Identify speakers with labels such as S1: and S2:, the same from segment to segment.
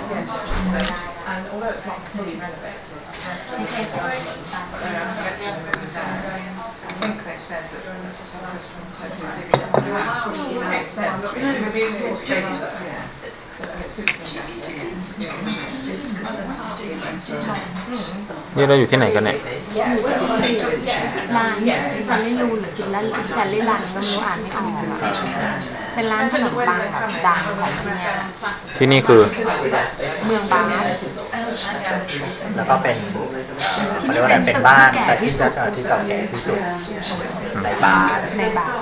S1: And although it's not fully renovated, it has to be but they're eventually moving down. I think they've said that it makes sense. It'll be a small space there. So it suits them.
S2: นี่เราอยู่ที่ไหนกันเนี่ย
S3: ร้านแซลลี่ลูนหรือแซลลี่รันก็ไม่รู้อ่านไม่ออกเป็นร้านขนมปังแบบดังของที่เนี่ย
S2: ที่นี่คือ
S3: เมืองบาส
S4: แล้วก็เป็นเขาเรียกว่าอะไรเป็นบ้านแต่ที่เก่าที่เก่าแก่ที่สุดในบาร์
S3: ในบาส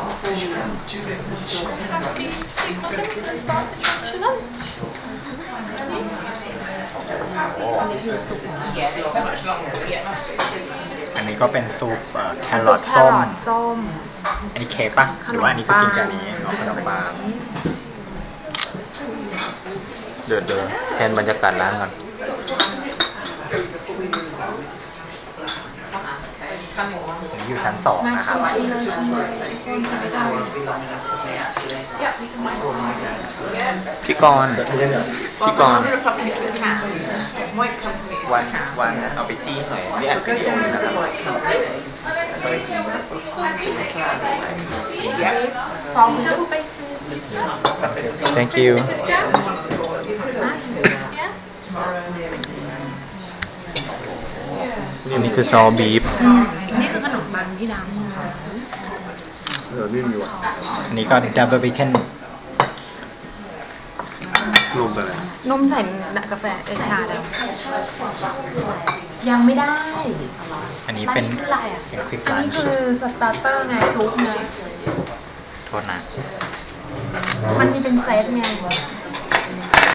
S1: Yeah, it's so much longer, but yeah, it must be.
S4: อันนี้ก็เป็นซุปแคร
S3: ซุ
S4: อ
S3: ป
S4: ท
S3: แค
S4: ส้ม
S3: รอทส้ม
S4: อันนี้เค้กปะหรือว่าอันนี้คือกินกับอันนี้ขนมปัง
S2: เดือดแทนบรรยากาศร้านก่อน
S4: อันนี้อยู่ชั้น2นะครับ
S3: ชิมเลย
S2: พี่กรณ์พี่กรณ์
S1: White company.
S4: วันเอาไปจี้หน่อยนี่อัดวิดีโอนะครับ
S3: double bacon is
S2: thank you อันนี้คือซอสบีฟ
S3: นี่คือขนมปังที่ดัง
S4: อันนี้ก็ดับเบิลเบคอน
S3: นมใส่กาแฟชาแล้วยังไม่ได้
S4: อันนี้เป็น
S3: อะไรอ่ะ
S4: เป็นควิก
S3: อัน
S4: ลัน
S3: นี้คือสตาร์เตอร์ไงซุปไง
S4: โทษนะ
S3: มันมีเป็นเซตไง